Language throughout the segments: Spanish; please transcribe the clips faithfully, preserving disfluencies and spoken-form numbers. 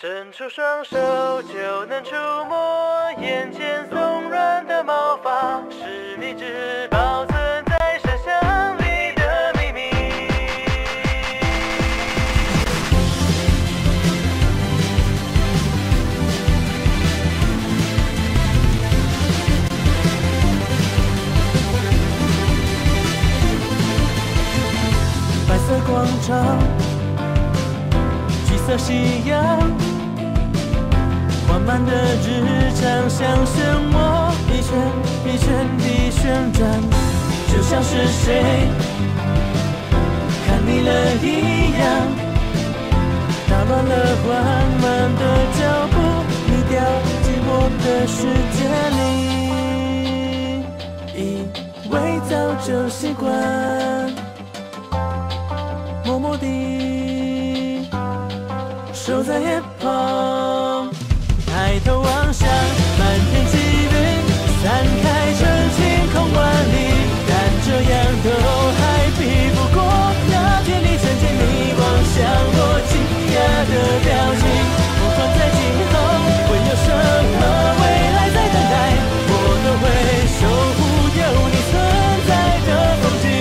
伸出双手就能触摸眼前松软的毛发，是你只保存在深巷里的秘密。白色广场，橘色夕阳，缓慢的日常像漩涡，一圈一圈地旋转，就像是谁看腻了一样，打乱了缓慢的脚步，你掉进我的世界里，以为早就习惯，默默地守在夜旁，抬头望向满天积云，散开成晴空万里，但这样都还比不过那天你曾经你望向我惊讶的表情。不管在今后会有什么未来在等待，我都会守护有你存在的风景，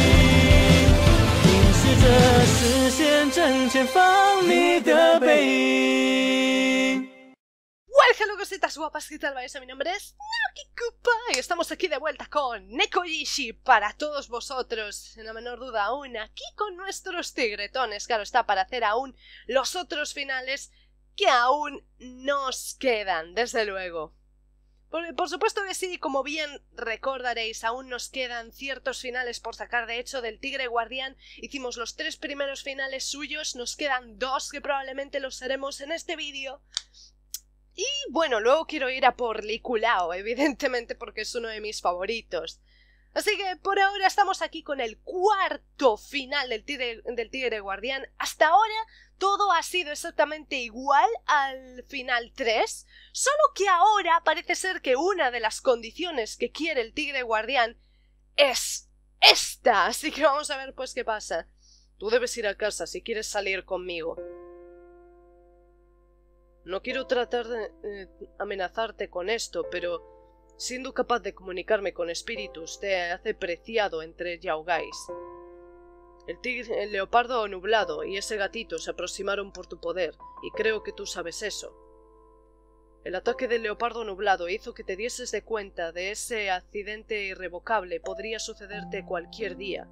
凝视着视线正前方你的背影。 Hello cositas guapas, ¿qué tal vais? Mi nombre es Nakikupa y estamos aquí de vuelta con Nekoyishi para todos vosotros, sin la menor duda aún, aquí con nuestros tigretones, claro está, para hacer aún los otros finales que aún nos quedan, desde luego. Por, por supuesto que sí, como bien recordaréis, aún nos quedan ciertos finales por sacar. De hecho, del Tigre Guardián hicimos los tres primeros finales suyos, nos quedan dos que probablemente los haremos en este vídeo. Y bueno, luego quiero ir a por Liculao, evidentemente, porque es uno de mis favoritos. Así que por ahora estamos aquí con el cuarto final del Tigre, del Tigre Guardián. Hasta ahora todo ha sido exactamente igual al final tres, solo que ahora parece ser que una de las condiciones que quiere el Tigre Guardián es esta. Así que vamos a ver pues qué pasa. Tú debes ir a casa si quieres salir conmigo. No quiero tratar de eh, amenazarte con esto, pero siendo capaz de comunicarme con espíritus te hace preciado entre yaugais. El tigre, el leopardo nublado y ese gatito se aproximaron por tu poder, y creo que tú sabes eso. El ataque del leopardo nublado hizo que te dieses de cuenta de ese accidente irrevocable podría sucederte cualquier día.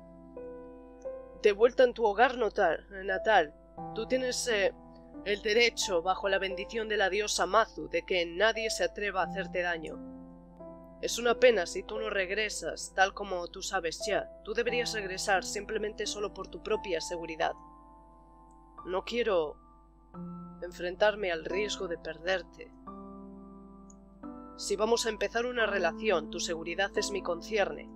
De vuelta en tu hogar natal, natal tú tienes... Eh, el derecho, bajo la bendición de la diosa Mazu, de que nadie se atreva a hacerte daño. Es una pena si tú no regresas, tal como tú sabes ya. Tú deberías regresar simplemente solo por tu propia seguridad. No quiero enfrentarme al riesgo de perderte. Si vamos a empezar una relación, tu seguridad es mi concierne.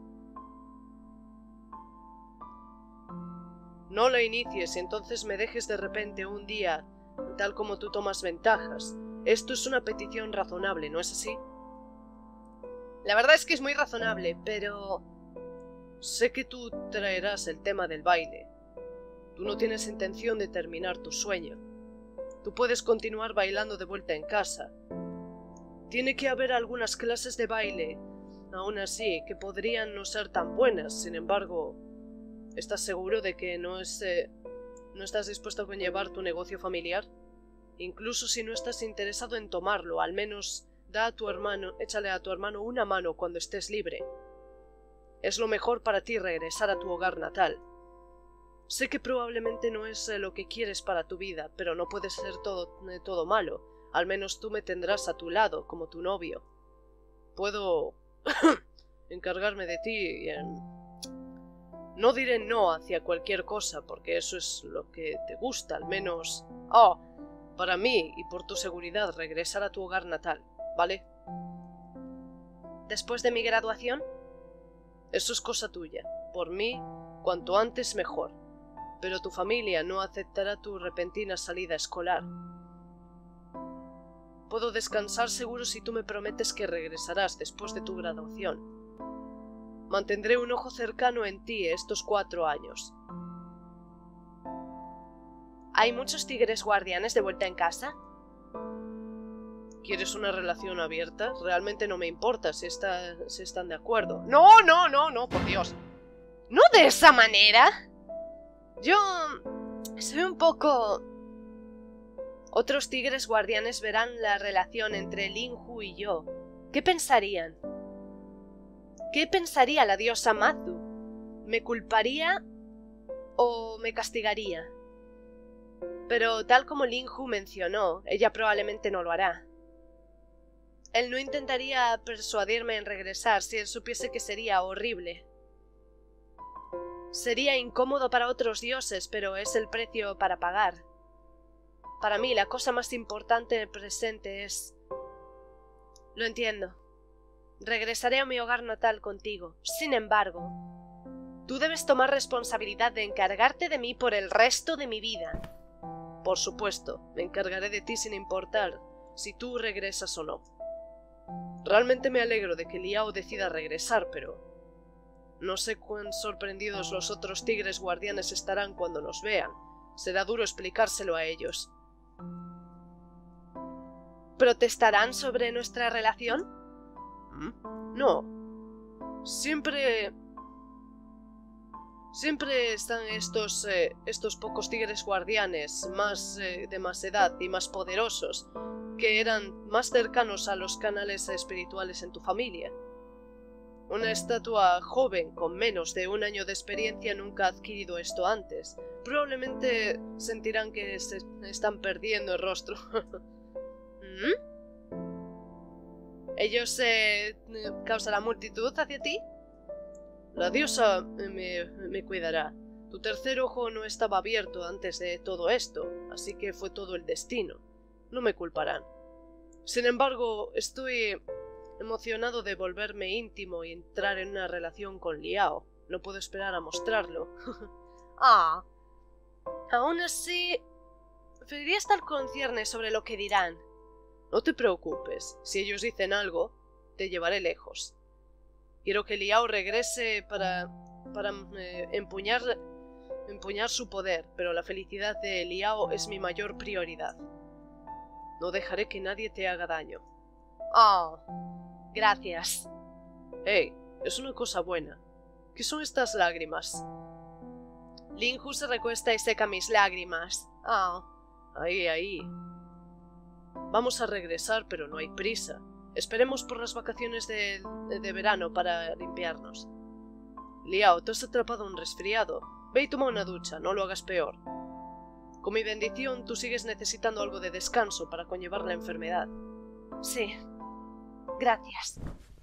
No la inicies y entonces me dejes de repente un día... tal como tú tomas ventajas. Esto es una petición razonable, ¿no es así? La verdad es que es muy razonable, pero... sé que tú traerás el tema del baile. Tú no tienes intención de terminar tu sueño. Tú puedes continuar bailando de vuelta en casa. Tiene que haber algunas clases de baile, aún así, que podrían no ser tan buenas. Sin embargo, ¿estás seguro de que no es... Eh, ¿No estás dispuesto a conllevar tu negocio familiar? Incluso si no estás interesado en tomarlo, al menos da a tu hermano, échale a tu hermano una mano cuando estés libre. Es lo mejor para ti regresar a tu hogar natal. Sé que probablemente no es lo que quieres para tu vida, pero no puede ser todo, todo malo. Al menos tú me tendrás a tu lado, como tu novio. Puedo encargarme de ti y... en... No diré no hacia cualquier cosa, porque eso es lo que te gusta, al menos... Oh, para mí y por tu seguridad, regresar a tu hogar natal, ¿vale? ¿Después de mi graduación? Eso es cosa tuya. Por mí, cuanto antes mejor. Pero tu familia no aceptará tu repentina salida escolar. Puedo descansar seguro si tú me prometes que regresarás después de tu graduación. Mantendré un ojo cercano en ti estos cuatro años. ¿Hay muchos tigres guardianes de vuelta en casa? ¿Quieres una relación abierta? Realmente no me importa si, está, si están de acuerdo. No, no, no, no, por Dios. ¿No de esa manera? Yo... soy un poco... Otros tigres guardianes verán la relación entre Linhu y yo. ¿Qué pensarían? ¿Qué pensaría la diosa Mathu? ¿Me culparía o me castigaría? Pero tal como Linhu mencionó, ella probablemente no lo hará. Él no intentaría persuadirme en regresar si él supiese que sería horrible. Sería incómodo para otros dioses, pero es el precio para pagar. Para mí, la cosa más importante en el presente es... Lo entiendo. Regresaré a mi hogar natal contigo. Sin embargo, tú debes tomar responsabilidad de encargarte de mí por el resto de mi vida. Por supuesto, me encargaré de ti sin importar si tú regresas o no. Realmente me alegro de que Liao decida regresar, pero... no sé cuán sorprendidos los otros tigres guardianes estarán cuando nos vean. Será duro explicárselo a ellos. ¿Protestarán sobre nuestra relación? ¿Mm? No. Siempre... Siempre están estos, eh, estos pocos tigres guardianes más eh, de más edad y más poderosos, que eran más cercanos a los canales espirituales en tu familia. Una estatua joven con menos de un año de experiencia nunca ha adquirido esto antes. Probablemente sentirán que se están perdiendo el rostro. ¿Mm? ¿Ellos eh, causarán multitud hacia ti? La diosa me, me cuidará. Tu tercer ojo no estaba abierto antes de todo esto, así que fue todo el destino. No me culparán. Sin embargo, estoy emocionado de volverme íntimo y entrar en una relación con Liao. No puedo esperar a mostrarlo. Ah. Aún así, preferiría estar con ciernes sobre lo que dirán. No te preocupes. Si ellos dicen algo, te llevaré lejos. Quiero que Liao regrese para, para eh, empuñar, empuñar su poder, pero la felicidad de Liao es mi mayor prioridad. No dejaré que nadie te haga daño. Oh, gracias. Hey, es una cosa buena. ¿Qué son estas lágrimas? Linhu se recuesta y seca mis lágrimas. Oh. Ahí, ahí. Vamos a regresar, pero no hay prisa. Esperemos por las vacaciones de, de, de verano para limpiarnos. Liao, te has atrapado un resfriado. Ve y toma una ducha, no lo hagas peor. Con mi bendición, tú sigues necesitando algo de descanso para conllevar la enfermedad. Sí. Gracias.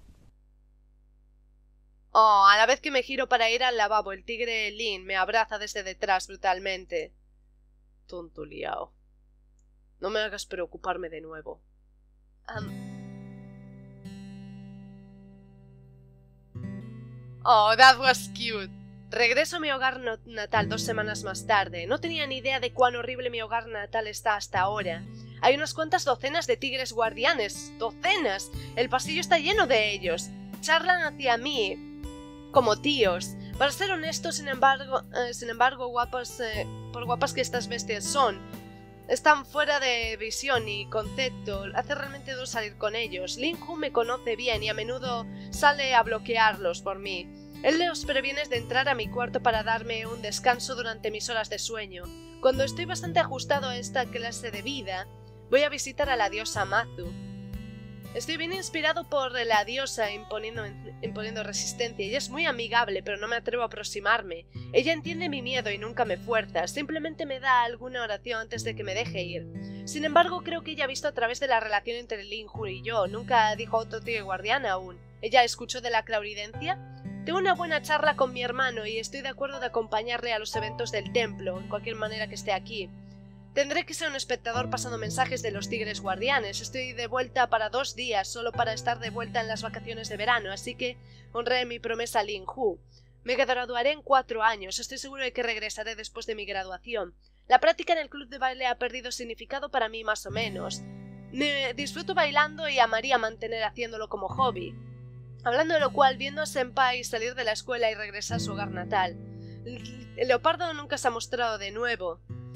Oh, a la vez que me giro para ir al lavabo, el tigre Lin me abraza desde detrás brutalmente. Tonto Liao. No me hagas preocuparme de nuevo. Um... Oh, that was cute. Regreso a mi hogar no natal dos semanas más tarde. No tenía ni idea de cuán horrible mi hogar natal está hasta ahora. Hay unas cuantas docenas de tigres guardianes. ¡Docenas! El pasillo está lleno de ellos. Charlan hacia mí como tíos. Para ser honesto, sin embargo, eh, sin embargo, guapas, eh, por guapas que estas bestias son, están fuera de visión y concepto. Hace realmente duro salir con ellos. Linhu me conoce bien y a menudo sale a bloquearlos por mí. Él los previene de entrar a mi cuarto para darme un descanso durante mis horas de sueño. Cuando estoy bastante ajustado a esta clase de vida, voy a visitar a la diosa Mathu. Estoy bien inspirado por la diosa imponiendo, imponiendo resistencia. Ella es muy amigable, pero no me atrevo a aproximarme. Ella entiende mi miedo y nunca me fuerza. Simplemente me da alguna oración antes de que me deje ir. Sin embargo, creo que ella ha visto a través de la relación entre Linhu y yo. Nunca dijo a otro tío guardián aún. ¿Ella escuchó de la clarividencia? Tengo una buena charla con mi hermano y estoy de acuerdo de acompañarle a los eventos del templo, en cualquier manera que esté aquí. Tendré que ser un espectador pasando mensajes de los tigres guardianes. Estoy de vuelta para dos días, solo para estar de vuelta en las vacaciones de verano, así que honré mi promesa a Linhu. Me graduaré en cuatro años, estoy seguro de que regresaré después de mi graduación. La práctica en el club de baile ha perdido significado para mí más o menos. Me disfruto bailando y amaría mantener haciéndolo como hobby. Hablando de lo cual, viendo a Senpai salir de la escuela y regresar a su hogar natal. El leopardo nunca se ha mostrado de nuevo.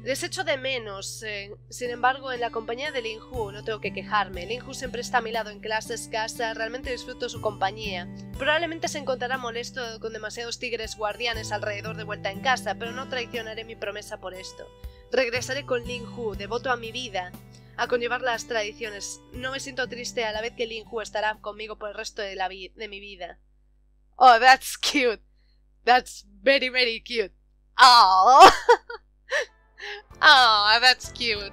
Les echo de menos, eh. Sin embargo, en la compañía de Linhu no tengo que quejarme. Linhu siempre está a mi lado en clases, casa, realmente disfruto su compañía. Probablemente se encontrará molesto con demasiados tigres guardianes alrededor de vuelta en casa, pero no traicionaré mi promesa por esto. Regresaré con Linhu, devoto a mi vida, a conllevar las tradiciones. No me siento triste a la vez que Linhu estará conmigo por el resto de, la vi de mi vida. Oh, that's cute. That's very, very cute. Oh. Oh, that's cute.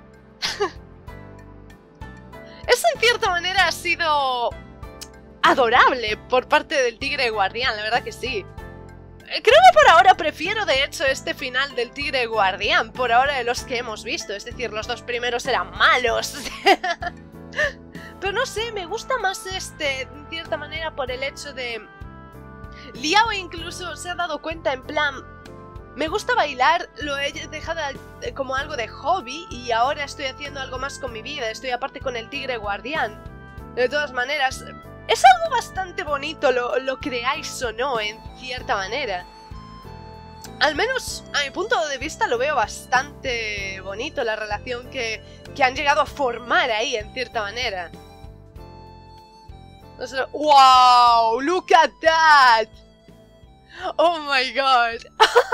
Eso en cierta manera ha sido adorable por parte del tigre guardián, la verdad que sí. Creo que por ahora prefiero de hecho este final del tigre guardián, por ahora de los que hemos visto, es decir, los dos primeros eran malos. Pero no sé, me gusta más este, en cierta manera, por el hecho de... Liao incluso se ha dado cuenta en plan... Me gusta bailar, lo he dejado como algo de hobby y ahora estoy haciendo algo más con mi vida, estoy aparte con el tigre guardián. De todas maneras, es algo bastante bonito, lo, lo creáis o no, en cierta manera. Al menos, a mi punto de vista, lo veo bastante bonito, la relación que, que han llegado a formar ahí, en cierta manera. ¡Wow! ¡Look at that! ¡Oh my god!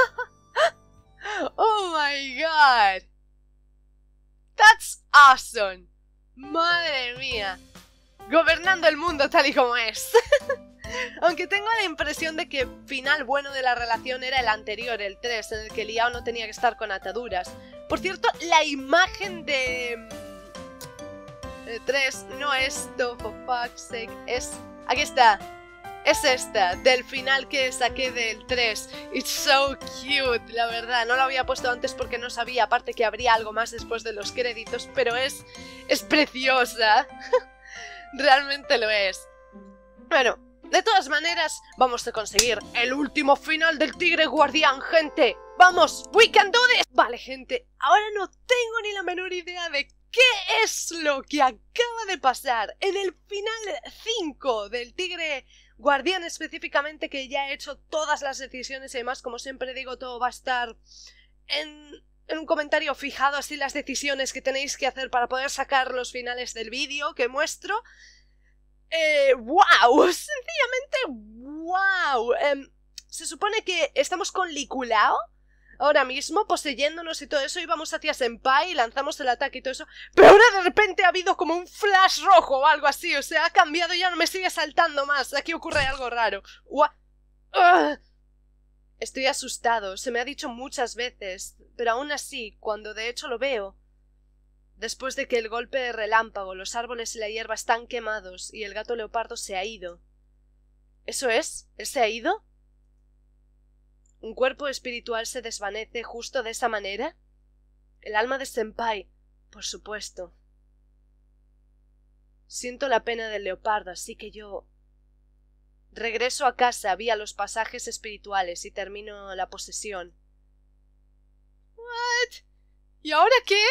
¡Oh my god! ¡That's awesome! ¡Madre mía! Gobernando el mundo tal y como es. Aunque tengo la impresión de que el final bueno de la relación era el anterior, el tres, en el que Liao no tenía que estar con ataduras. Por cierto, la imagen de... de tres no es oh, for fuck's sake, es... aquí está. Es esta, del final que saqué del tres. It's so cute, la verdad. No lo había puesto antes porque no sabía, aparte que habría algo más después de los créditos, pero es... es preciosa. Realmente lo es. Bueno, de todas maneras, vamos a conseguir el último final del tigre guardián, gente. ¡Vamos! ¡We can do this! Vale, gente, ahora no tengo ni la menor idea de qué es lo que acaba de pasar en el final cinco del tigre guardián específicamente, que ya he hecho todas las decisiones y demás. Como siempre digo, todo va a estar en, en un comentario fijado, así las decisiones que tenéis que hacer para poder sacar los finales del vídeo que muestro. Eh, ¡Wow! Sencillamente, ¡wow! Eh, se supone que estamos con Liculao ahora mismo, poseyéndonos y todo eso, y vamos hacia Senpai y lanzamos el ataque y todo eso, pero ahora de repente ha habido como un flash rojo o algo así, o sea, ha cambiado y ya no me sigue saltando más, aquí ocurre algo raro. Ua uh. Estoy asustado, se me ha dicho muchas veces, pero aún así, cuando de hecho lo veo, después de que el golpe de relámpago, los árboles y la hierba están quemados y el gato leopardo se ha ido. ¿Eso es? ¿Él se ha ido? ¿Un cuerpo espiritual se desvanece justo de esa manera? El alma de Senpai, por supuesto. Siento la pena del leopardo, así que yo... regreso a casa vía los pasajes espirituales y termino la posesión. ¿What? ¿Y ahora qué?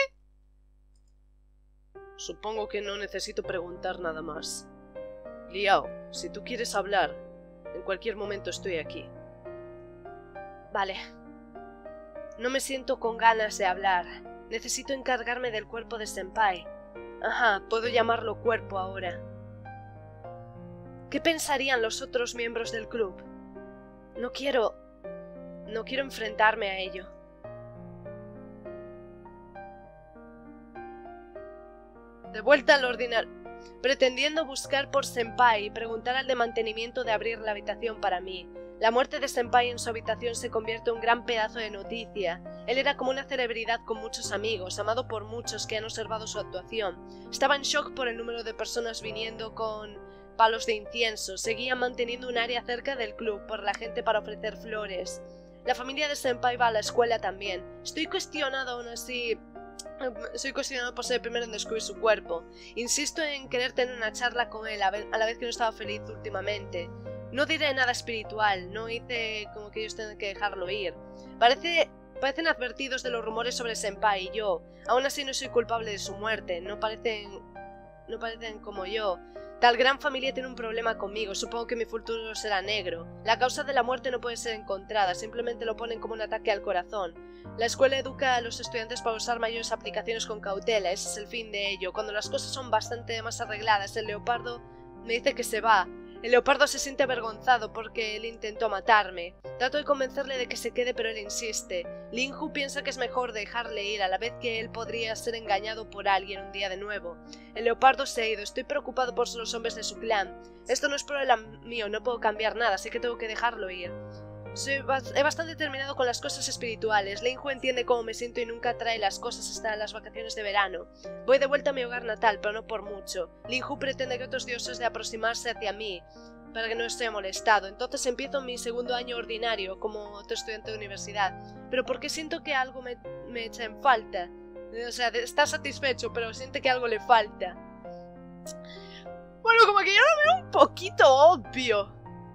Supongo que no necesito preguntar nada más. Liao, si tú quieres hablar, en cualquier momento estoy aquí. Vale. No me siento con ganas de hablar. Necesito encargarme del cuerpo de Senpai. Ajá, puedo llamarlo cuerpo ahora. ¿Qué pensarían los otros miembros del club? No quiero... no quiero enfrentarme a ello. De vuelta al ordinario, pretendiendo buscar por Senpai y preguntar al de mantenimiento de abrir la habitación para mí. La muerte de Senpai en su habitación se convierte en un gran pedazo de noticia. Él era como una celebridad con muchos amigos, amado por muchos que han observado su actuación. Estaba en shock por el número de personas viniendo con palos de incienso. Seguían manteniendo un área cerca del club por la gente para ofrecer flores. La familia de Senpai va a la escuela también. Estoy cuestionado aún así... Soy cuestionado por ser el primero en descubrir su cuerpo. Insisto en querer tener una charla con él a la vez que no estaba feliz últimamente. No diré nada espiritual, no hice como que ellos tengan que dejarlo ir. Parece, parecen advertidos de los rumores sobre Senpai y yo. Aún así no soy culpable de su muerte, no parecen... no parecen como yo. Tal gran familia tiene un problema conmigo, supongo que mi futuro será negro. La causa de la muerte no puede ser encontrada, simplemente lo ponen como un ataque al corazón. La escuela educa a los estudiantes para usar mayores aplicaciones con cautela, ese es el fin de ello. Cuando las cosas son bastante más arregladas, el leopardo me dice que se va. El leopardo se siente avergonzado porque él intentó matarme. Trato de convencerle de que se quede, pero él insiste. Linhu piensa que es mejor dejarle ir, a la vez que él podría ser engañado por alguien un día de nuevo. El leopardo se ha ido, estoy preocupado por los hombres de su clan. Esto no es problema mío, no puedo cambiar nada, así que tengo que dejarlo ir. Soy ba- he bastante terminado con las cosas espirituales. Linhu entiende cómo me siento y nunca trae las cosas hasta las vacaciones de verano. Voy de vuelta a mi hogar natal, pero no por mucho. Linhu pretende que otros dioses de aproximarse hacia mí, para que no esté molestado. Entonces empiezo mi segundo año ordinario, como otro estudiante de universidad. Pero porque siento que algo me, me echa en falta. O sea, está satisfecho, pero siente que algo le falta. Bueno, como que yo lo veo un poquito obvio.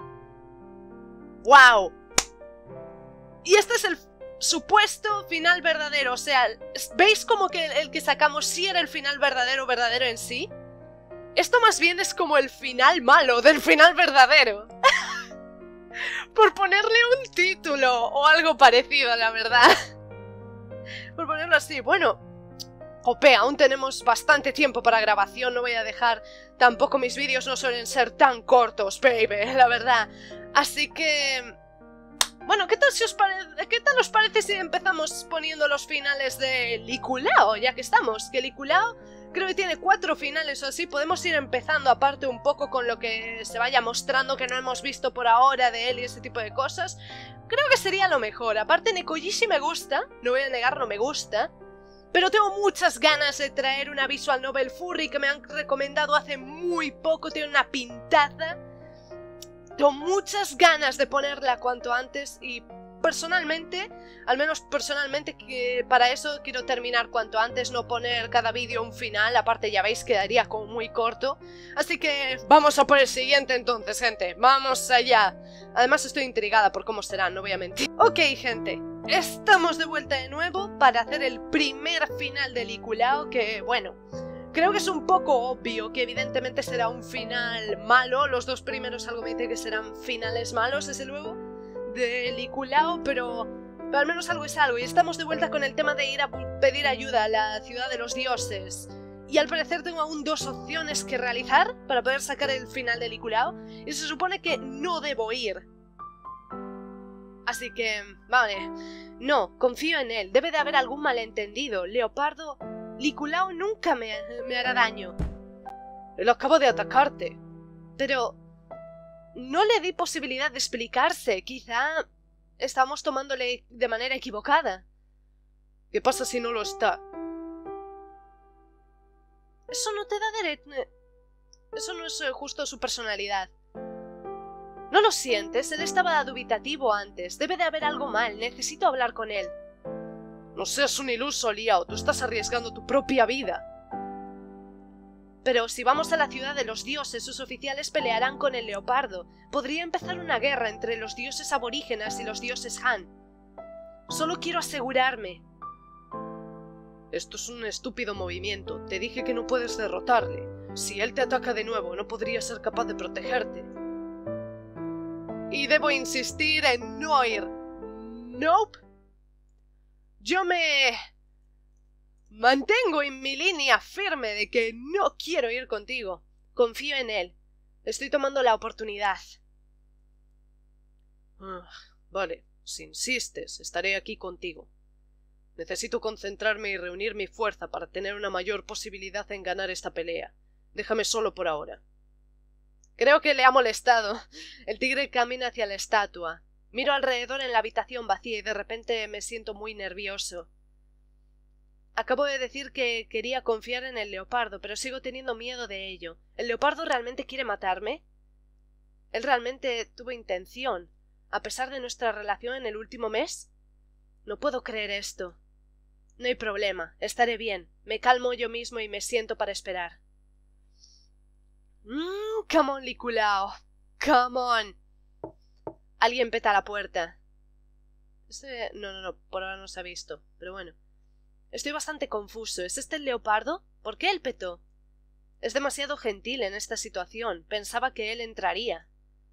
¡Wow! Y este es el supuesto final verdadero. O sea, ¿veis como que el, el que sacamos sí era el final verdadero, verdadero en sí? Esto más bien es como el final malo del final verdadero. Por ponerle un título o algo parecido, la verdad. Por ponerlo así. Bueno, jope, aún tenemos bastante tiempo para grabación. No voy a dejar... Tampoco mis vídeos no suelen ser tan cortos, baby, la verdad. Así que... Bueno, ¿qué tal, si os parece, ¿qué tal os parece si empezamos poniendo los finales de Liculao? Ya que estamos, que Liculao creo que tiene cuatro finales o así. Podemos ir empezando aparte un poco con lo que se vaya mostrando que no hemos visto por ahora de él y ese tipo de cosas. Creo que sería lo mejor. Aparte, Nekoyishi me gusta, no voy a negarlo, me gusta. Pero tengo muchas ganas de traer una visual novel furry que me han recomendado hace muy poco. Tiene una pintaza. Tengo muchas ganas de ponerla cuanto antes y personalmente, al menos personalmente, que para eso quiero terminar cuanto antes, no poner cada vídeo un final, aparte ya veis quedaría como muy corto. Así que vamos a por el siguiente entonces, gente, vamos allá. Además estoy intrigada por cómo será, no voy a mentir. Ok, gente, estamos de vuelta de nuevo para hacer el primer final de Liculao, que bueno... Creo que es un poco obvio que evidentemente será un final malo. Los dos primeros algo me dice que serán finales malos, desde luego, de Liculao, pero, pero al menos algo es algo. Y estamos de vuelta con el tema de ir a pedir ayuda a la ciudad de los dioses. Y al parecer tengo aún dos opciones que realizar para poder sacar el final de Liculao. Y se supone que no debo ir. Así que, vale. No, confío en él. Debe de haber algún malentendido. Leopardo... Liculao nunca me, me hará daño. Él acaba de atacarte. Pero... no le di posibilidad de explicarse. Quizá... estamos tomándole de manera equivocada. ¿Qué pasa si no lo está? Eso no te da derecho... Eso no es justo su personalidad. ¿No lo sientes? Él estaba dubitativo antes. Debe de haber algo mal. Necesito hablar con él. No seas un iluso, Liao. Tú estás arriesgando tu propia vida. Pero si vamos a la ciudad de los dioses, sus oficiales pelearán con el leopardo. Podría empezar una guerra entre los dioses aborígenes y los dioses Han. Solo quiero asegurarme. Esto es un estúpido movimiento. Te dije que no puedes derrotarle. Si él te ataca de nuevo, no podría ser capaz de protegerte. Y debo insistir en no ir. Nope. Yo me... mantengo en mi línea firme de que no quiero ir contigo. Confío en él. Estoy tomando la oportunidad. Ah, vale, si insistes, estaré aquí contigo. Necesito concentrarme y reunir mi fuerza para tener una mayor posibilidad en ganar esta pelea. Déjame solo por ahora. Creo que le ha molestado. El tigre camina hacia la estatua. Miro alrededor en la habitación vacía y de repente me siento muy nervioso. Acabo de decir que quería confiar en el leopardo, pero sigo teniendo miedo de ello. ¿El leopardo realmente quiere matarme? ¿Él realmente tuvo intención, a pesar de nuestra relación en el último mes? No puedo creer esto. No hay problema, estaré bien. Me calmo yo mismo y me siento para esperar. Mmm, come on, Liculao. Come on. Alguien peta la puerta. Este... No, no, no, por ahora no se ha visto, pero bueno. Estoy bastante confuso. ¿Es este el leopardo? ¿Por qué él petó? Es demasiado gentil en esta situación. Pensaba que él entraría.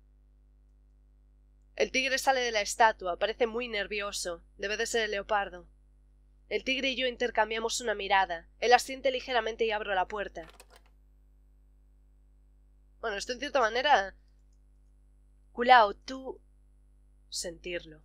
El tigre sale de la estatua. Parece muy nervioso. Debe de ser el leopardo. El tigre y yo intercambiamos una mirada. Él asiente ligeramente y abro la puerta. Bueno, esto en cierta manera... Kulao, tú... Sentirlo.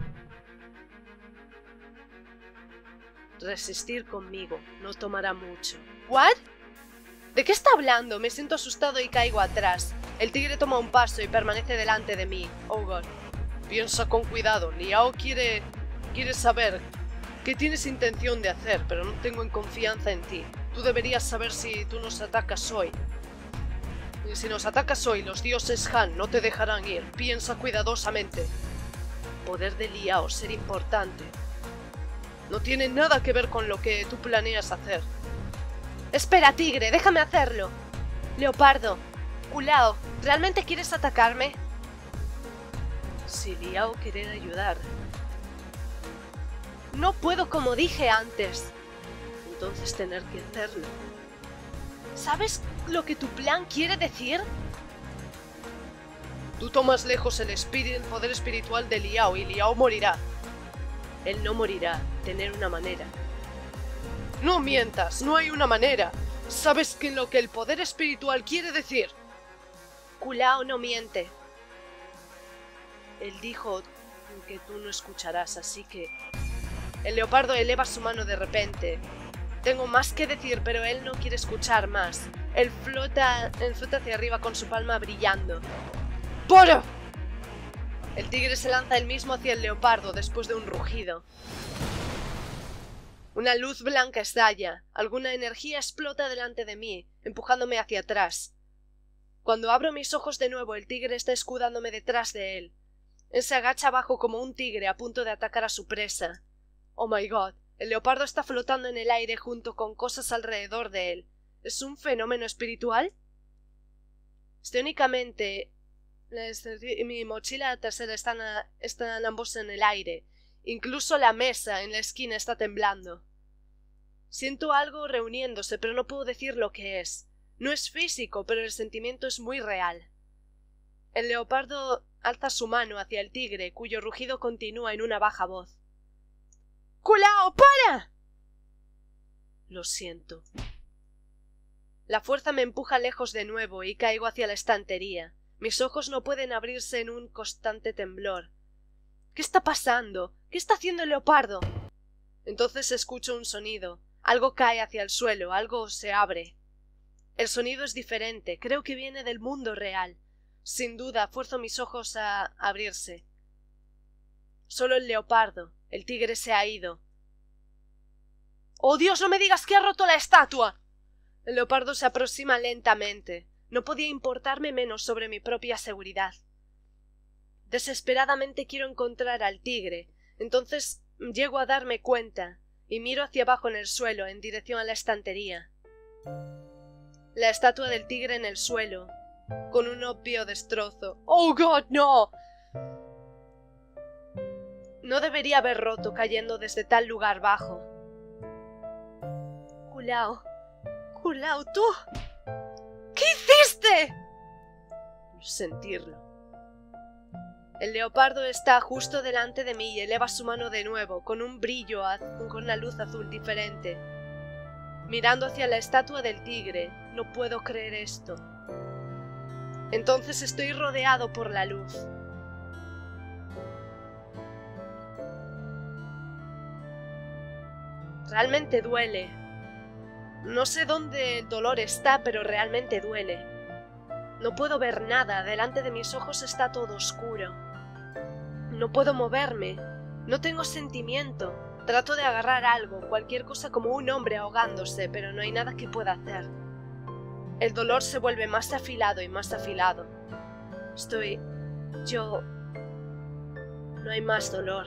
Resistir conmigo. No tomará mucho. ¿What? ¿De qué está hablando? Me siento asustado y caigo atrás. El tigre toma un paso y permanece delante de mí. Oh God. Piensa con cuidado. Liao quiere... quiere saber qué tienes intención de hacer, pero no tengo en confianza en ti. Tú deberías saber si tú nos atacas hoy. Y si nos atacas hoy, los dioses Han no te dejarán ir. Piensa cuidadosamente. Poder de Liao, ser importante. No tiene nada que ver con lo que tú planeas hacer. Espera, tigre, déjame hacerlo. Leopardo, Kulao, ¿realmente quieres atacarme? Si Liao quiere ayudar. No puedo como dije antes. Entonces tener que hacerlo. ¿Sabes lo que tu plan quiere decir? Tú tomas lejos el, espíritu, el poder espiritual de Liao y Liao morirá. Él no morirá, tener una manera. No mientas, no hay una manera. ¿Sabes qué lo que el poder espiritual quiere decir? Kulao no miente. Él dijo que tú no escucharás, así que... El leopardo eleva su mano de repente. Tengo más que decir, pero él no quiere escuchar más. Él flota, él flota hacia arriba con su palma brillando. ¡Para! El tigre se lanza él mismo hacia el leopardo después de un rugido. Una luz blanca estalla. Alguna energía explota delante de mí, empujándome hacia atrás. Cuando abro mis ojos de nuevo, el tigre está escudándome detrás de él. Él se agacha abajo como un tigre a punto de atacar a su presa. Oh my God, el leopardo está flotando en el aire junto con cosas alrededor de él. ¿Es un fenómeno espiritual? Esténicamente, mi mochila y la trasera están, a, están ambos en el aire. Incluso la mesa en la esquina está temblando. Siento algo reuniéndose, pero no puedo decir lo que es. No es físico, pero el sentimiento es muy real. El leopardo alza su mano hacia el tigre, cuyo rugido continúa en una baja voz. ¡Kulao, para! Lo siento. La fuerza me empuja lejos de nuevo y caigo hacia la estantería. Mis ojos no pueden abrirse en un constante temblor. ¿Qué está pasando? ¿Qué está haciendo el leopardo? Entonces escucho un sonido. Algo cae hacia el suelo, algo se abre. El sonido es diferente, creo que viene del mundo real. Sin duda, fuerzo mis ojos a abrirse. Solo el leopardo. El tigre se ha ido. ¡Oh, Dios, no me digas que ha roto la estatua! El leopardo se aproxima lentamente. No podía importarme menos sobre mi propia seguridad. Desesperadamente quiero encontrar al tigre. Entonces llego a darme cuenta y miro hacia abajo en el suelo, en dirección a la estantería. La estatua del tigre en el suelo, con un obvio destrozo. ¡Oh, God, no! No debería haber roto cayendo desde tal lugar bajo. Kulao, Kulao, ¿tú? ¿Qué hiciste? Sentirlo. El leopardo está justo delante de mí y eleva su mano de nuevo, con un brillo, con una luz azul diferente. Mirando hacia la estatua del tigre, no puedo creer esto. Entonces estoy rodeado por la luz. Realmente duele. No sé dónde el dolor está, pero realmente duele. No puedo ver nada, delante de mis ojos está todo oscuro. No puedo moverme, no tengo sentimiento. Trato de agarrar algo, cualquier cosa como un hombre ahogándose, pero no hay nada que pueda hacer. El dolor se vuelve más afilado y más afilado. Estoy... yo... No hay más dolor.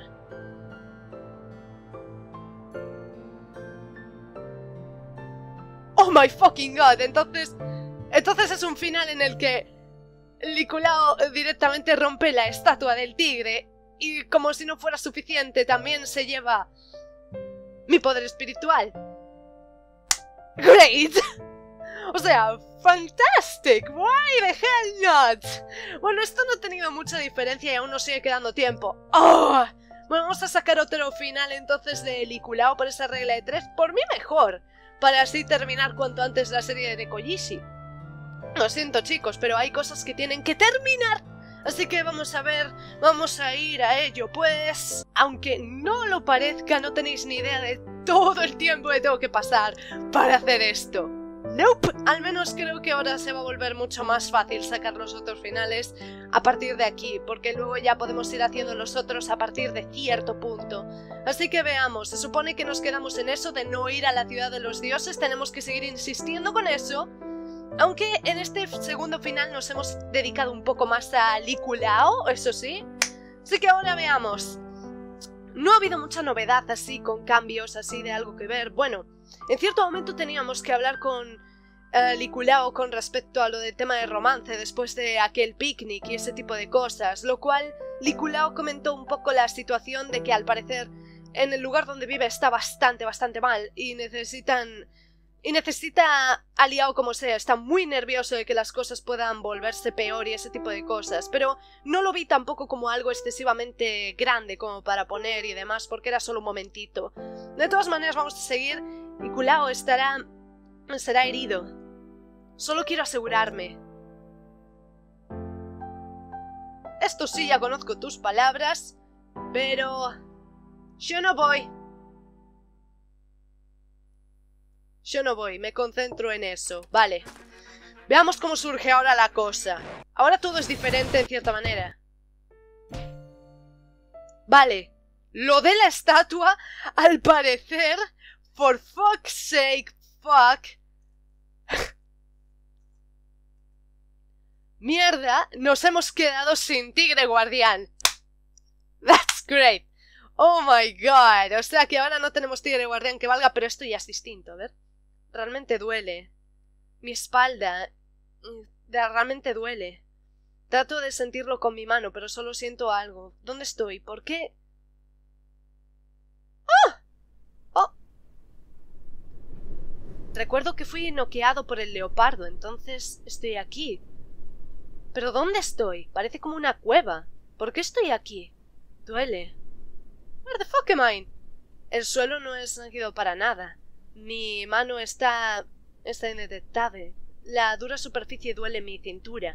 ¡Oh my fucking God! Entonces... Entonces es un final en el que... Kulao directamente rompe la estatua del tigre y, como si no fuera suficiente, también se lleva... mi poder espiritual. ¡Great! O sea, fantastic, why the hell not? Bueno, esto no ha tenido mucha diferencia y aún nos sigue quedando tiempo. ¡Oh! Bueno, vamos a sacar otro final entonces de Liculao por esa regla de tres, por mí mejor, para así terminar cuanto antes la serie de Nekoyishi. Lo siento chicos, pero hay cosas que tienen que terminar. Así que vamos a ver, vamos a ir a ello, pues... Aunque no lo parezca, no tenéis ni idea de todo el tiempo que tengo que pasar para hacer esto. Nope, al menos creo que ahora se va a volver mucho más fácil sacar los otros finales a partir de aquí, porque luego ya podemos ir haciendo los otros a partir de cierto punto. Así que veamos, se supone que nos quedamos en eso de no ir a la ciudad de los dioses, tenemos que seguir insistiendo con eso. Aunque en este segundo final nos hemos dedicado un poco más a Liculao, eso sí. Así que ahora veamos. No ha habido mucha novedad así, con cambios así de algo que ver. Bueno, en cierto momento teníamos que hablar con uh, Liculao con respecto a lo del tema de romance después de aquel picnic y ese tipo de cosas. Lo cual Liculao comentó un poco la situación de que al parecer en el lugar donde vive está bastante, bastante mal y necesitan... Y necesita aliado como sea, está muy nervioso de que las cosas puedan volverse peor y ese tipo de cosas, pero no lo vi tampoco como algo excesivamente grande como para poner y demás, porque era solo un momentito. De todas maneras vamos a seguir y Kulao estará... será herido. Solo quiero asegurarme. Esto sí, ya conozco tus palabras, pero... yo no voy. Yo no voy, me concentro en eso. Vale. Veamos cómo surge ahora la cosa. Ahora todo es diferente en cierta manera. Vale. Lo de la estatua, al parecer... For fuck's sake, fuck... Mierda, nos hemos quedado sin tigre guardián. That's great. Oh my god. O sea que ahora no tenemos tigre guardián que valga, pero esto ya es distinto, a ver. Realmente duele. Mi espalda... realmente duele. Trato de sentirlo con mi mano, pero solo siento algo. ¿Dónde estoy? ¿Por qué? ¡Ah! ¡Oh! Recuerdo que fui noqueado por el leopardo, entonces estoy aquí. ¿Pero dónde estoy? Parece como una cueva. ¿Por qué estoy aquí? Duele. Where the fuck am I? El suelo no es rígido para nada. Mi mano está... está indetectable. La dura superficie duele mi cintura.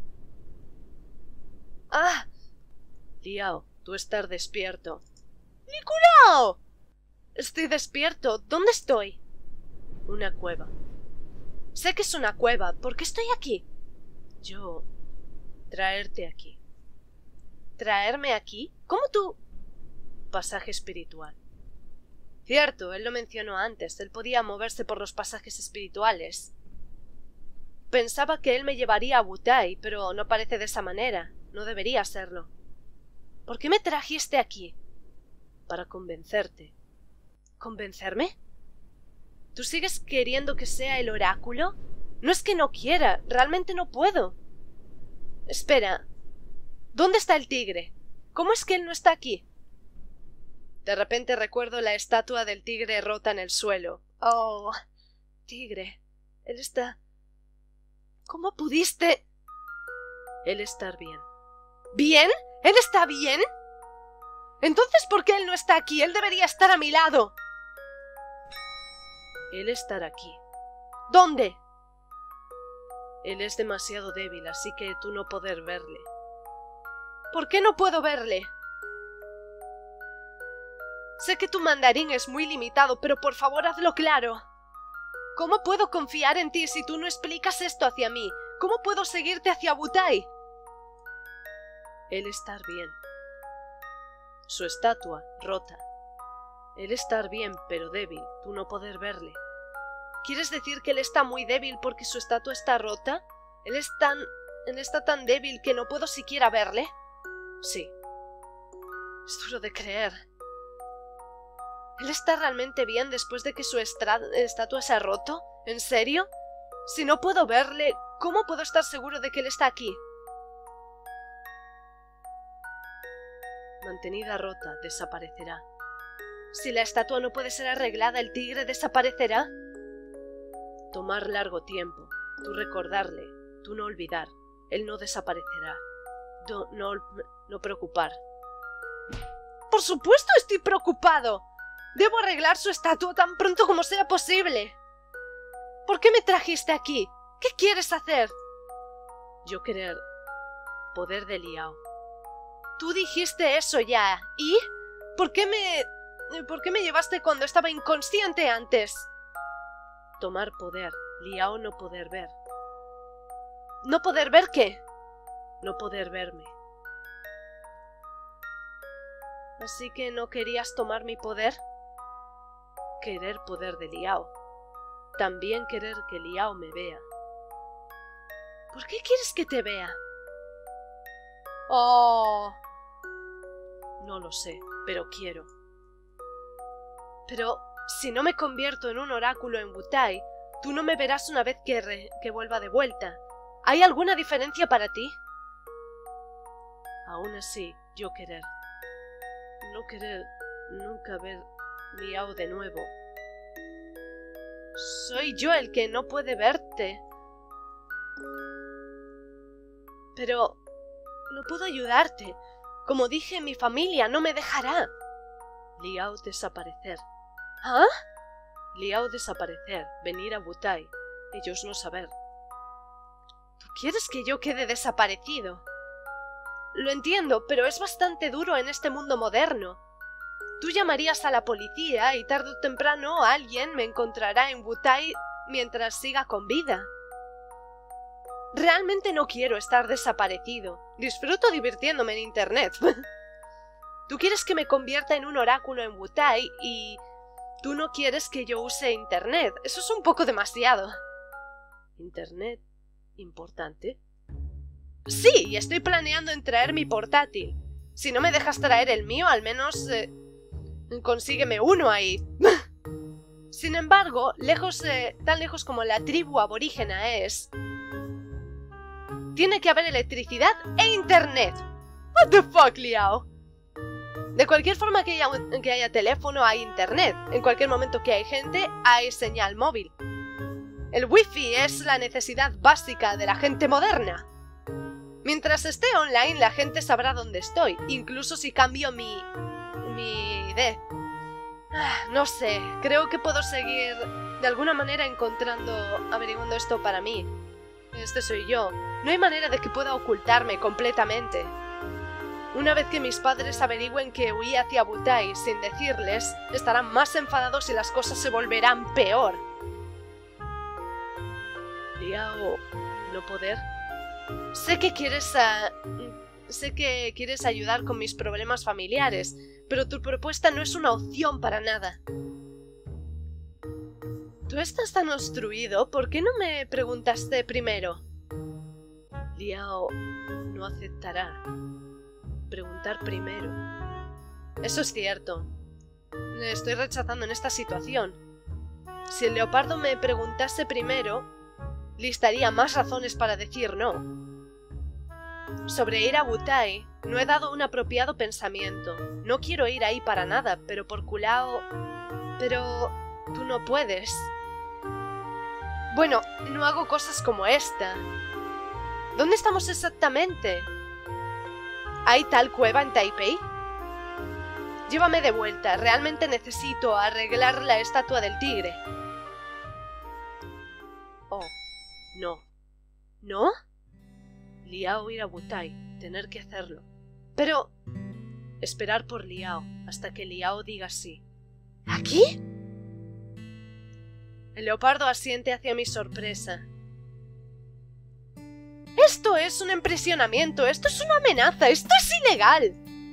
¡Ah! Liao, tú estás despierto. ¡Liculao! Estoy despierto. ¿Dónde estoy? Una cueva. Sé que es una cueva. ¿Por qué estoy aquí? Yo... traerte aquí. ¿Traerme aquí? ¿Cómo tú...? Pasaje espiritual. Cierto, él lo mencionó antes, él podía moverse por los pasajes espirituales. Pensaba que él me llevaría a Wutai, pero no parece de esa manera, no debería serlo. ¿Por qué me trajiste aquí? Para convencerte. ¿Convencerme? ¿Tú sigues queriendo que sea el oráculo? No es que no quiera, realmente no puedo. Espera, ¿dónde está el tigre? ¿Cómo es que él no está aquí? De repente recuerdo la estatua del tigre rota en el suelo. Oh, tigre, él está... ¿Cómo pudiste...? Él está bien. ¿Bien? ¿Él está bien? Entonces, ¿por qué él no está aquí? Él debería estar a mi lado. Él estará aquí. ¿Dónde? Él es demasiado débil, así que tú no poder verle. ¿Por qué no puedo verle? Sé que tu mandarín es muy limitado, pero por favor hazlo claro. ¿Cómo puedo confiar en ti si tú no explicas esto hacia mí? ¿Cómo puedo seguirte hacia Wutai? Él estar bien. Su estatua, rota. Él estar bien, pero débil, tú no poder verle. ¿Quieres decir que él está muy débil porque su estatua está rota? ¿Él es tan... él está tan débil que no puedo siquiera verle? Sí. Es duro de creer. ¿Él está realmente bien después de que su estatua se ha roto? ¿En serio? Si no puedo verle, ¿cómo puedo estar seguro de que él está aquí? Mantenida rota, desaparecerá. Si la estatua no puede ser arreglada, ¿el tigre desaparecerá? Tomar largo tiempo. Tú recordarle. Tú no olvidar. Él no desaparecerá. No, no, no preocupar. ¡Por supuesto estoy preocupado! Debo arreglar su estatua tan pronto como sea posible. ¿Por qué me trajiste aquí? ¿Qué quieres hacer? Yo querer... poder de Liao. Tú dijiste eso ya. ¿Y? ¿Por qué me... ¿Por qué me llevaste cuando estaba inconsciente antes? Tomar poder. Liao no poder ver. ¿No poder ver qué? No poder verme. ¿Así que no querías tomar mi poder? Querer poder de Liao. También querer que Liao me vea. ¿Por qué quieres que te vea? Oh... No lo sé, pero quiero. Pero si no me convierto en un oráculo en Wutai, tú no me verás una vez que, re que vuelva de vuelta. ¿Hay alguna diferencia para ti? Aún así, yo querer. No querer nunca ver Liao de nuevo. Soy yo el que no puede verte. Pero no puedo ayudarte. Como dije, mi familia no me dejará. Liao desaparecer. ¿Ah? Liao desaparecer, venir a Wutai. Ellos no saber. ¿Tú quieres que yo quede desaparecido? Lo entiendo, pero es bastante duro en este mundo moderno. Tú llamarías a la policía y tarde o temprano alguien me encontrará en Wutai mientras siga con vida. Realmente no quiero estar desaparecido. Disfruto divirtiéndome en internet. Tú quieres que me convierta en un oráculo en Wutai y tú no quieres que yo use internet. Eso es un poco demasiado. ¿Internet? ¿Importante? Sí, y estoy planeando en traer mi portátil. Si no me dejas traer el mío, al menos... Eh, consígueme uno ahí. Sin embargo, lejos, eh, tan lejos como la tribu aborígena es... Tiene que haber electricidad e internet. What the fuck, Liao? De cualquier forma que haya, que haya teléfono, hay internet. En cualquier momento que hay gente, hay señal móvil. El wifi es la necesidad básica de la gente moderna. Mientras esté online, la gente sabrá dónde estoy, incluso si cambio mi... mi... de... Ah, no sé, creo que puedo seguir de alguna manera encontrando, averiguando esto para mí. Este soy yo. No hay manera de que pueda ocultarme completamente. Una vez que mis padres averigüen que huí hacia Wutai sin decirles, estarán más enfadados y las cosas se volverán peor. Liao, no poder... Sé que quieres... Uh, sé que quieres ayudar con mis problemas familiares, pero tu propuesta no es una opción para nada. Tú estás tan obstruido, ¿por qué no me preguntaste primero? Liao no aceptará. Preguntar primero. Eso es cierto. Le estoy rechazando en esta situación. Si el leopardo me preguntase primero, listaría más razones para decir no. Sobre ir a Wutai, no he dado un apropiado pensamiento. No quiero ir ahí para nada, pero por culao... Pero... tú no puedes. Bueno, no hago cosas como esta. ¿Dónde estamos exactamente? ¿Hay tal cueva en Taipei? Llévame de vuelta. Realmente necesito arreglar la estatua del tigre. Oh, no. ¿No? Liao ir a Wutai. Tener que hacerlo. Pero... esperar por Liao hasta que Liao diga sí. ¿Aquí? El leopardo asiente hacia mi sorpresa. Esto es un impresionamiento, esto es una amenaza, esto es ilegal.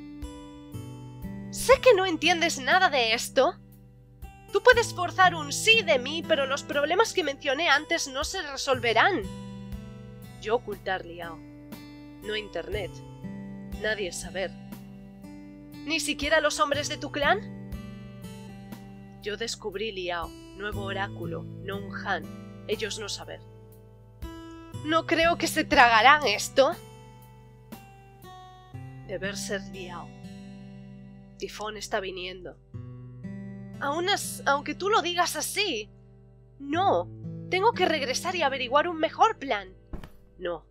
Sé que no entiendes nada de esto. Tú puedes forzar un sí de mí, pero los problemas que mencioné antes no se resolverán. Yo ocultar Liao. No internet. Nadie saber. ¿Ni siquiera los hombres de tu clan? Yo descubrí Liao, nuevo oráculo, no un Han. Ellos no saber. No creo que se tragarán esto. Deber ser Liao. Tifón está viniendo. Aún as, aunque tú lo digas así. No, Tengo que regresar y averiguar un mejor plan. No.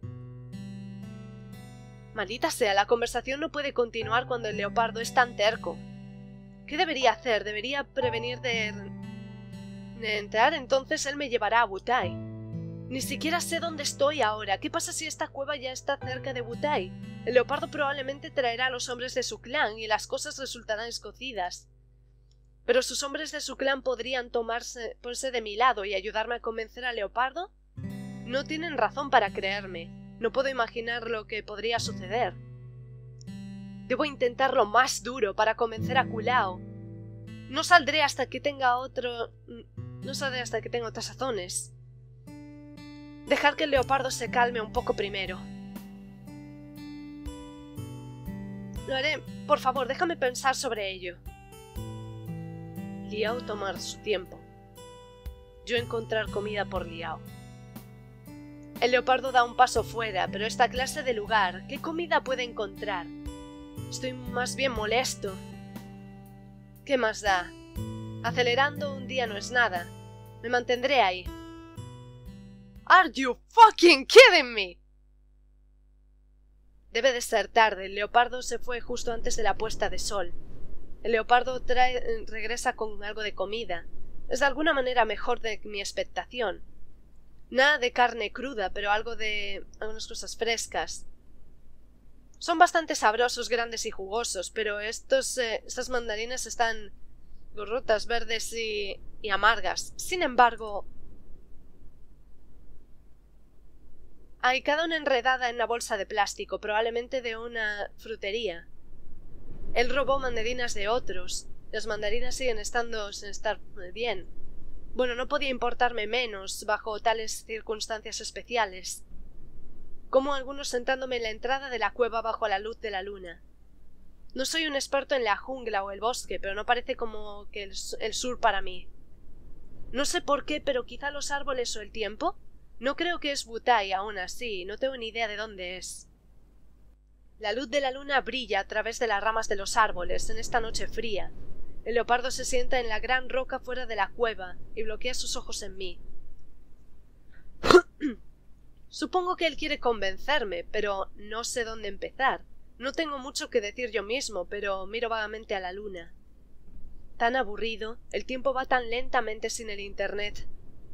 Maldita sea, la conversación no puede continuar cuando el leopardo es tan terco. ¿Qué debería hacer? Debería prevenir de... de entrar, entonces él me llevará a Wutai. Ni siquiera sé dónde estoy ahora. ¿Qué pasa si esta cueva ya está cerca de Wutai? El leopardo probablemente traerá a los hombres de su clan y las cosas resultarán escocidas. ¿Pero sus hombres de su clan podrían tomarse, ponerse de mi lado y ayudarme a convencer al leopardo? No tienen razón para creerme. No puedo imaginar lo que podría suceder. Debo intentarlo más duro para convencer a Kulao. No saldré hasta que tenga otro... No saldré hasta que tenga otras razones. Dejar que el leopardo se calme un poco primero. Lo haré. Por favor, déjame pensar sobre ello. Liao tomar su tiempo. Yo encontrar comida por Liao. El leopardo da un paso fuera, pero esta clase de lugar, ¿qué comida puede encontrar? Estoy más bien molesto. ¿Qué más da? Acelerando un día no es nada. Me mantendré ahí. Are you fucking kidding me? Debe de ser tarde. El leopardo se fue justo antes de la puesta de sol. El leopardo trae, regresa con algo de comida. Es de alguna manera mejor de mi expectación. Nada de carne cruda, pero algo de... algunas cosas frescas. Son bastante sabrosos, grandes y jugosos, pero estos, eh, estas mandarinas están gorrotas, verdes y, y amargas. Sin embargo... hay cada una enredada en una bolsa de plástico, probablemente de una frutería. Él robó mandarinas de otros. Las mandarinas siguen estando sin estar bien. Bueno, no podía importarme menos bajo tales circunstancias especiales. Como algunos sentándome en la entrada de la cueva bajo la luz de la luna. No soy un experto en la jungla o el bosque, pero no parece como que el, el sur para mí. No sé por qué, pero quizá los árboles o el tiempo. No creo que es Wutai aún así, no tengo ni idea de dónde es. La luz de la luna brilla a través de las ramas de los árboles en esta noche fría. El leopardo se sienta en la gran roca fuera de la cueva y bloquea sus ojos en mí. Supongo que él quiere convencerme, pero no sé dónde empezar. No tengo mucho que decir yo mismo, pero miro vagamente a la luna. Tan aburrido, el tiempo va tan lentamente sin el internet.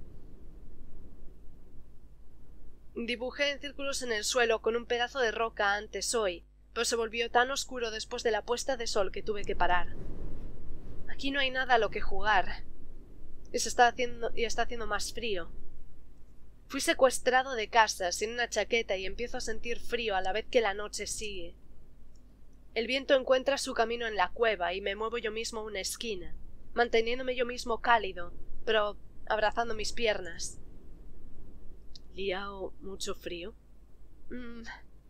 Dibujé en círculos en el suelo con un pedazo de roca antes hoy, pero se volvió tan oscuro después de la puesta de sol que tuve que parar. Aquí no hay nada a lo que jugar. Y se está haciendo, y está haciendo más frío. Fui secuestrado de casa, sin una chaqueta, y empiezo a sentir frío a la vez que la noche sigue. El viento encuentra su camino en la cueva y me muevo yo mismo a una esquina, manteniéndome yo mismo cálido, pero abrazando mis piernas. ¿Liao mucho frío? Mm.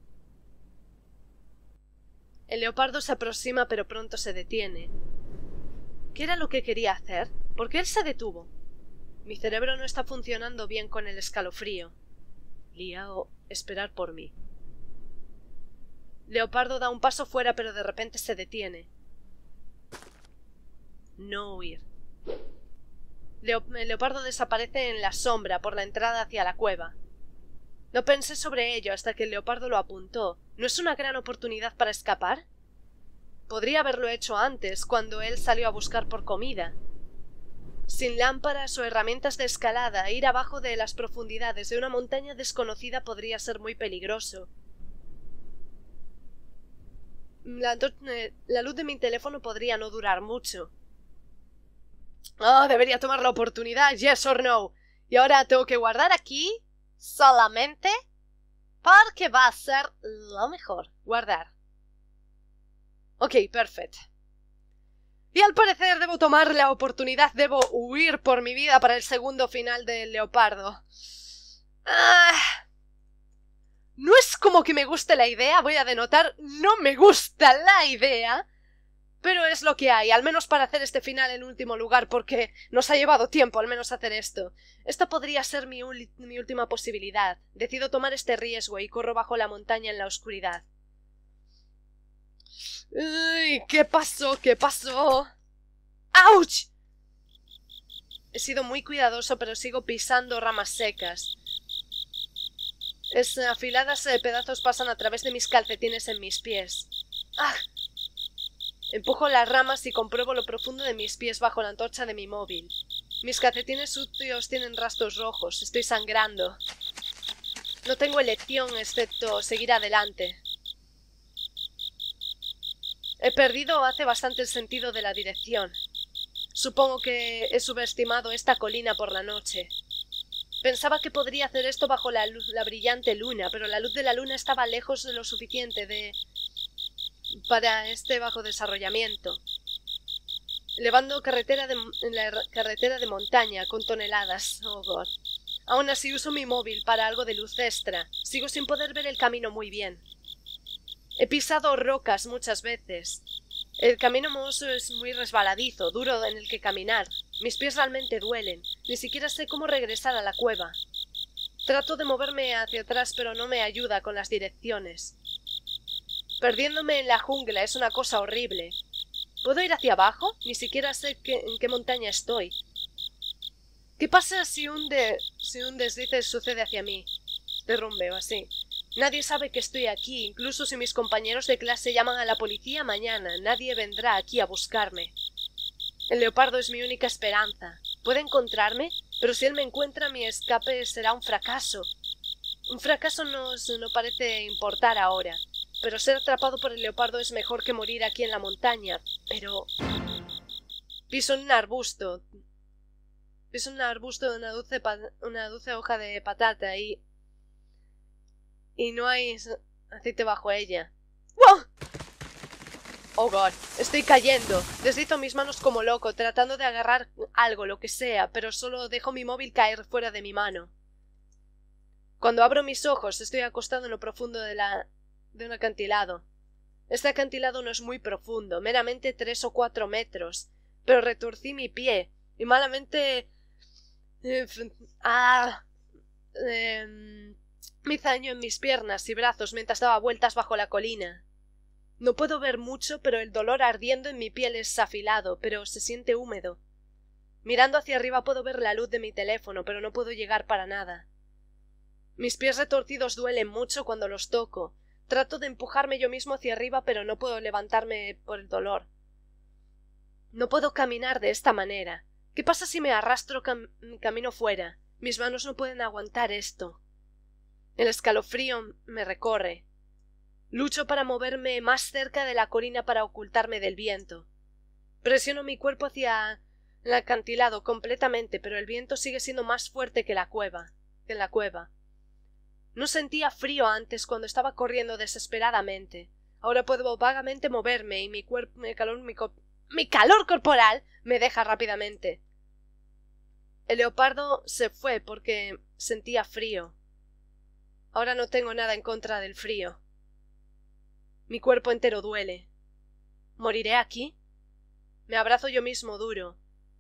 El leopardo se aproxima pero pronto se detiene. ¿Qué era lo que quería hacer? ¿Por qué él se detuvo? Mi cerebro no está funcionando bien con el escalofrío. Liao, esperar por mí. Leopardo da un paso fuera pero de repente se detiene. No huir. Leo- el leopardo desaparece en la sombra por la entrada hacia la cueva. No pensé sobre ello hasta que el leopardo lo apuntó. ¿No es una gran oportunidad para escapar? Podría haberlo hecho antes, cuando él salió a buscar por comida. Sin lámparas o herramientas de escalada, ir abajo de las profundidades de una montaña desconocida podría ser muy peligroso. La, eh, la luz de mi teléfono podría no durar mucho. Oh, debería tomar la oportunidad, yes or no. Y ahora tengo que guardar aquí solamente porque va a ser lo mejor. Guardar. Ok, perfecto. Y al parecer debo tomar la oportunidad, debo huir por mi vida para el segundo final del leopardo. Ah, no es como que me guste la idea, voy a denotar, no me gusta la idea, pero es lo que hay, al menos para hacer este final en último lugar, porque nos ha llevado tiempo al menos hacer esto. Esta podría ser mi, mi última posibilidad. Decido tomar este riesgo y corro bajo la montaña en la oscuridad. Uy, ¿qué pasó? ¿Qué pasó? ¡Auch! He sido muy cuidadoso, pero sigo pisando ramas secas. Es, afiladas eh, pedazos pasan a través de mis calcetines en mis pies. ¡Ah! Empujo las ramas y compruebo lo profundo de mis pies bajo la antorcha de mi móvil. Mis calcetines sucios tienen rastros rojos. Estoy sangrando. No tengo elección excepto seguir adelante. He perdido hace bastante el sentido de la dirección. Supongo que he subestimado esta colina por la noche. Pensaba que podría hacer esto bajo la, luz, la brillante luna, pero la luz de la luna estaba lejos de lo suficiente de... para este bajo desarrollamiento. Elevando carretera de, la carretera de montaña con toneladas. Oh, God. Aún así uso mi móvil para algo de luz extra. Sigo sin poder ver el camino muy bien. He pisado rocas muchas veces. El camino mohoso es muy resbaladizo, duro en el que caminar. Mis pies realmente duelen. Ni siquiera sé cómo regresar a la cueva. Trato de moverme hacia atrás, pero no me ayuda con las direcciones. Perdiéndome en la jungla es una cosa horrible. ¿Puedo ir hacia abajo? Ni siquiera sé qué, en qué montaña estoy. ¿Qué pasa si un, de, si un deslice sucede hacia mí? Derrumbe o así. Nadie sabe que estoy aquí, incluso si mis compañeros de clase llaman a la policía mañana, nadie vendrá aquí a buscarme. El leopardo es mi única esperanza. Puede encontrarme, pero si él me encuentra, mi escape será un fracaso. Un fracaso no, no parece importar ahora, pero ser atrapado por el leopardo es mejor que morir aquí en la montaña. Pero... piso en un arbusto. Piso en un arbusto de una dulce, una dulce hoja de patata y... y no hay aceite bajo ella. ¡Wow! Oh, God. Estoy cayendo. Deslizo mis manos como loco, tratando de agarrar algo, lo que sea, pero solo dejo mi móvil caer fuera de mi mano. Cuando abro mis ojos, estoy acostado en lo profundo de la... de un acantilado. Este acantilado no es muy profundo, meramente tres o cuatro metros, pero retorcí mi pie, y malamente... Eh, ah... Eh, me hice daño en mis piernas y brazos mientras daba vueltas bajo la colina. No puedo ver mucho, pero el dolor ardiendo en mi piel es afilado, pero se siente húmedo. Mirando hacia arriba puedo ver la luz de mi teléfono, pero no puedo llegar para nada. Mis pies retorcidos duelen mucho cuando los toco. Trato de empujarme yo mismo hacia arriba, pero no puedo levantarme por el dolor. No puedo caminar de esta manera. ¿Qué pasa si me arrastro cam camino fuera? Mis manos no pueden aguantar esto. El escalofrío me recorre. Lucho para moverme más cerca de la colina para ocultarme del viento. Presiono mi cuerpo hacia el acantilado completamente, pero el viento sigue siendo más fuerte que la cueva, que la cueva. No sentía frío antes cuando estaba corriendo desesperadamente. Ahora puedo vagamente moverme y mi cuerpo, mi calor, mi, co mi calor corporal me deja rápidamente. El leopardo se fue porque sentía frío. Ahora no tengo nada en contra del frío. Mi cuerpo entero duele. ¿Moriré aquí? Me abrazo yo mismo duro.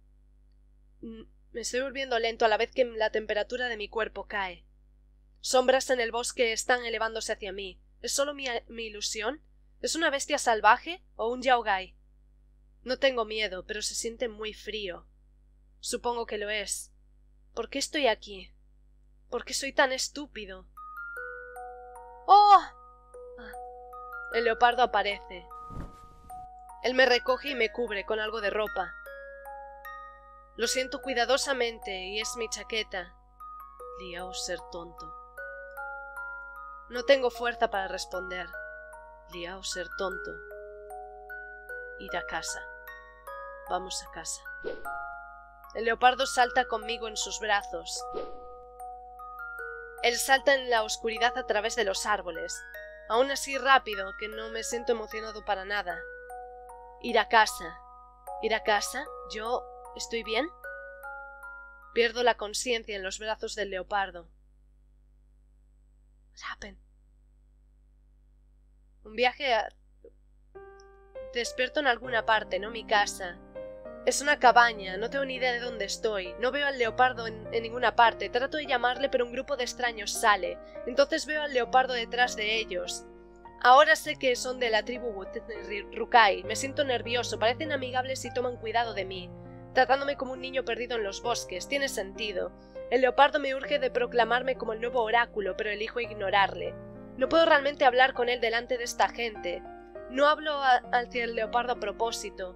Me estoy volviendo lento a la vez que la temperatura de mi cuerpo cae. Sombras en el bosque están elevándose hacia mí. ¿Es solo mi, mi ilusión? ¿Es una bestia salvaje o un yaogai? No tengo miedo, pero se siente muy frío. Supongo que lo es. ¿Por qué estoy aquí? ¿Por qué soy tan estúpido? ¡Oh! El leopardo aparece. Él me recoge y me cubre con algo de ropa. Lo siento cuidadosamente y es mi chaqueta. Liao ser tonto. No tengo fuerza para responder. Liao ser tonto. Ir a casa. Vamos a casa. El leopardo salta conmigo en sus brazos. Él salta en la oscuridad a través de los árboles. Aún así rápido, que no me siento emocionado para nada. Ir a casa. ¿Ir a casa? ¿Yo estoy bien? Pierdo la conciencia en los brazos del leopardo. What happened? Un viaje a... Despierto en alguna parte, no mi casa. Es una cabaña, no tengo ni idea de dónde estoy. No veo al leopardo en, en ninguna parte. Trato de llamarle, pero un grupo de extraños sale. Entonces veo al leopardo detrás de ellos. Ahora sé que son de la tribu Rukai. Me siento nervioso, parecen amigables y toman cuidado de mí. tratándome como un niño perdido en los bosques. Tiene sentido. El leopardo me urge de proclamarme como el nuevo oráculo, pero elijo ignorarle. No puedo realmente hablar con él delante de esta gente. No hablo a, hacia el leopardo a propósito.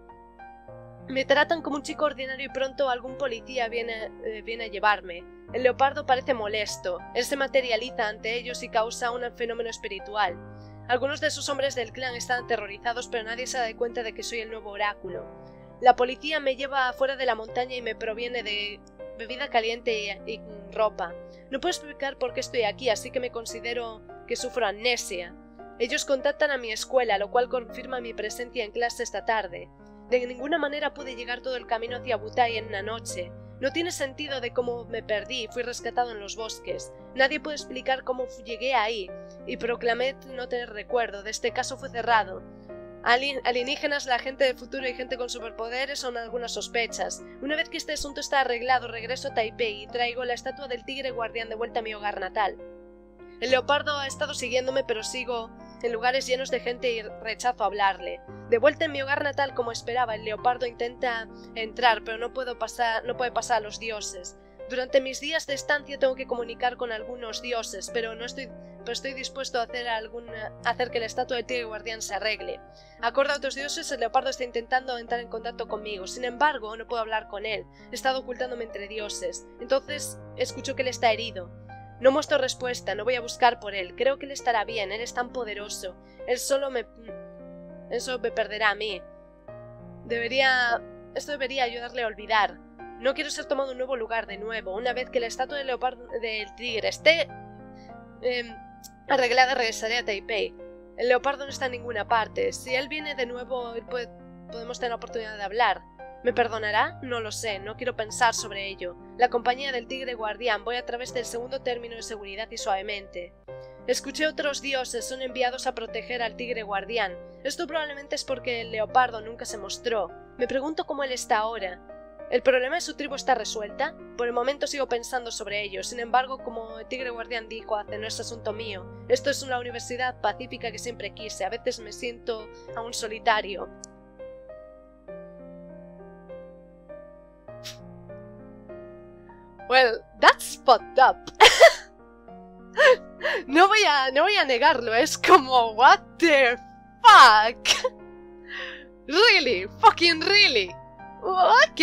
Me tratan como un chico ordinario y pronto algún policía viene, eh, viene a llevarme. El leopardo parece molesto. Él se materializa ante ellos y causa un fenómeno espiritual. Algunos de sus hombres del clan están aterrorizados, pero nadie se da cuenta de que soy el nuevo oráculo. La policía me lleva afuera de la montaña y me proviene de bebida caliente y, y ropa. No puedo explicar por qué estoy aquí, así que me considero que sufro amnesia. Ellos contactan a mi escuela, lo cual confirma mi presencia en clase esta tarde. De ninguna manera pude llegar todo el camino hacia Butai en una noche. No tiene sentido de cómo me perdí y fui rescatado en los bosques. Nadie puede explicar cómo llegué ahí, y proclamé no tener recuerdo. De este caso fue cerrado. Alien, alienígenas, la gente del futuro y gente con superpoderes son algunas sospechas. Una vez que este asunto está arreglado, regreso a Taipei y traigo la estatua del tigre guardián de vuelta a mi hogar natal. El leopardo ha estado siguiéndome, pero sigo en lugares llenos de gente y rechazo hablarle. De vuelta en mi hogar natal como esperaba, el leopardo intenta entrar, pero no puedo pasar, no puede pasar a los dioses. Durante mis días de estancia tengo que comunicar con algunos dioses, pero no estoy, pero estoy dispuesto a hacer, alguna, a hacer que la estatua del tigre guardián se arregle. Acorde a otros dioses, el leopardo está intentando entrar en contacto conmigo. Sin embargo, no puedo hablar con él. He estado ocultándome entre dioses. Entonces, escucho que él está herido. No muestro respuesta, no voy a buscar por él. Creo que él estará bien, él es tan poderoso. Él solo me... Él solo me perderá a mí. Debería... Esto debería ayudarle a olvidar. No quiero ser tomado un nuevo lugar de nuevo. Una vez que la estatua del leopardo del tigre esté... Eh, arreglada, regresaré a Taipei. El leopardo no está en ninguna parte. Si él viene de nuevo, él puede... podemos tener la oportunidad de hablar. ¿Me perdonará? No lo sé, no quiero pensar sobre ello. La compañía del tigre guardián, voy a través del segundo término de seguridad y suavemente. Escuché otros dioses, son enviados a proteger al tigre guardián. Esto probablemente es porque el leopardo nunca se mostró. Me pregunto cómo él está ahora. ¿El problema de su tribu está resuelta? Por el momento sigo pensando sobre ello. Sin embargo, como el tigre guardián dijo hace, no es asunto mío. Esto es una universidad pacífica que siempre quise. A veces me siento aún solitario. Well, that's fucked up. No voy a, no voy a negarlo, es como, what the fuck? Really, fucking really. Ok.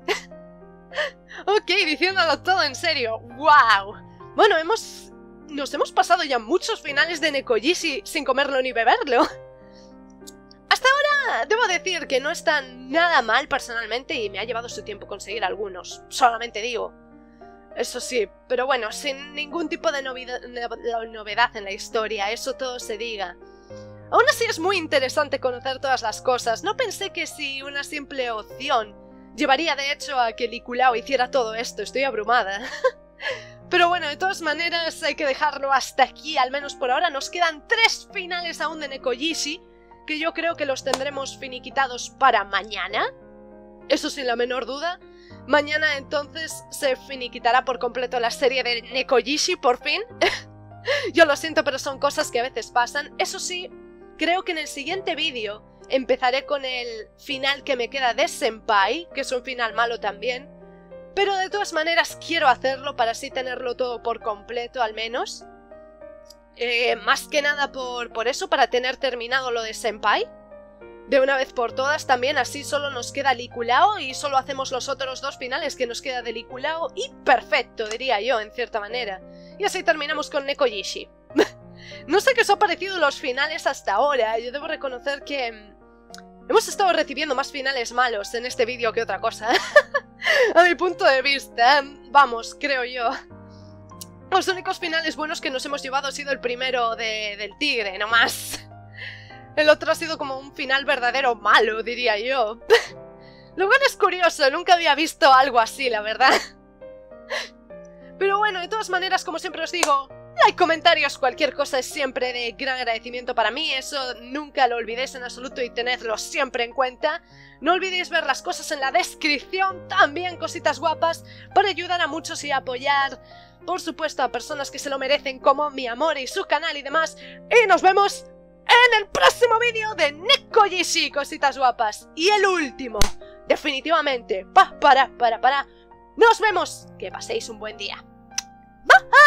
Ok, diciéndolo todo en serio, wow. Bueno, hemos, nos hemos pasado ya muchos finales de Nekoyishi sin comerlo ni beberlo. Hasta ahora debo decir que no está nada mal personalmente y me ha llevado su tiempo conseguir algunos, solamente digo. Eso sí, pero bueno, sin ningún tipo de novedad, novedad en la historia, eso todo se diga. Aún así es muy interesante conocer todas las cosas. No pensé que si una simple opción llevaría de hecho a que Liculao hiciera todo esto, estoy abrumada. Pero bueno, de todas maneras hay que dejarlo hasta aquí, al menos por ahora. Nos quedan tres finales aún de Nekoyishi, que yo creo que los tendremos finiquitados para mañana. Eso sin la menor duda. Mañana entonces se finiquitará por completo la serie de Nekoyishi, por fin. Yo lo siento, pero son cosas que a veces pasan. Eso sí, creo que en el siguiente vídeo empezaré con el final que me queda de Senpai, que es un final malo también. Pero de todas maneras quiero hacerlo para así tenerlo todo por completo al menos. Eh, más que nada por, por eso, para tener terminado lo de Senpai. De una vez por todas también, así solo nos queda Liculao y solo hacemos los otros dos finales que nos queda de Liculao y perfecto, diría yo, en cierta manera. Y así terminamos con Nekoyishi. No sé qué os ha parecido los finales hasta ahora, yo debo reconocer que hemos estado recibiendo más finales malos en este vídeo que otra cosa. A mi punto de vista, vamos, creo yo. Los únicos finales buenos que nos hemos llevado ha sido el primero de, del tigre, no más. El otro ha sido como un final verdadero malo, diría yo. Lo cual es curioso, nunca había visto algo así, la verdad. Pero bueno, de todas maneras, como siempre os digo, like, comentarios, cualquier cosa es siempre de gran agradecimiento para mí. Eso nunca lo olvidéis en absoluto y tenedlo siempre en cuenta. No olvidéis ver las cosas en la descripción, también cositas guapas, para ayudar a muchos y apoyar, por supuesto, a personas que se lo merecen, como mi amor y su canal y demás. Y nos vemos en el próximo vídeo de Nekoyishi, cositas guapas. Y el último. definitivamente. Pa, para, para, para. ¡Nos vemos! Que paséis un buen día. ¡Bye!